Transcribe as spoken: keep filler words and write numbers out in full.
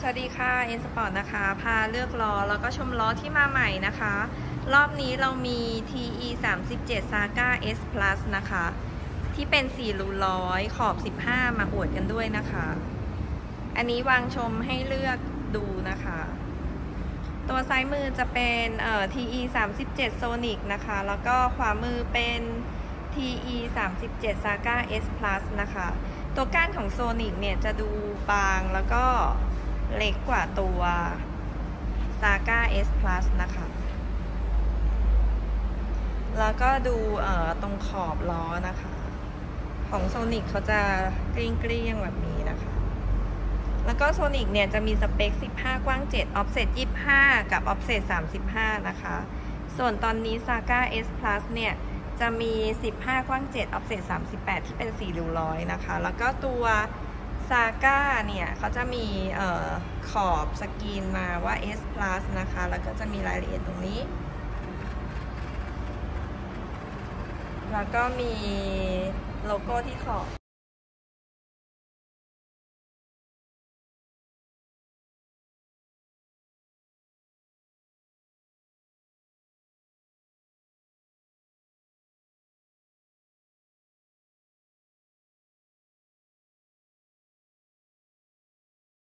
วัสดีค่ะ เอ็น สปอร์ต นะคะ พาเลือกล้อแล้วก็ชมล้อที่มาใหม่นะคะ รอบนี้เรามี ที อี สามสิบเจ็ด Saga S Plus นะคะ ที่เป็นสี่รูร้อยขอบสิบห้ามาอวดกันด้วยนะคะ อันนี้วางชมให้เลือกดูนะคะ ตัวซ้ายมือจะเป็นเอ่อ ที อี สามสิบเจ็ด Sonic นะคะ แล้วก็ขวามือเป็น ที อี สามสิบเจ็ด Saga S Plus นะคะ ตัวก้านของ Sonic เนี่ยจะดูบางแล้วก็เล็กกว่าตัว Saga S Plus นะคะ แล้วก็ดูเอ่อตรงขอบล้อนะคะ ของ Sonic เขาจะเกลี้ยงๆแบบนี้นะคะ แล้วก็ Sonic เนี่ยจะมีสเปคสิบห้ากว้างเจ็ด Offset ยี่สิบห้ากับ Offset สามสิบห้านะคะ ส่วนตอนนี้ Saga S Plus เนี่ยจะมีสิบห้ากว้างเจ็ด Offset สามสิบแปดที่เป็นสี่รูร้อยนะคะ แล้วก็ตัว Saga เนี่ยเขาจะมีเอ่อขอบสกรีนมาว่า S Plus นะคะ แล้วก็จะมีรายละเอียดตรงนี้ แล้วก็มีโลโก้ที่ขอบ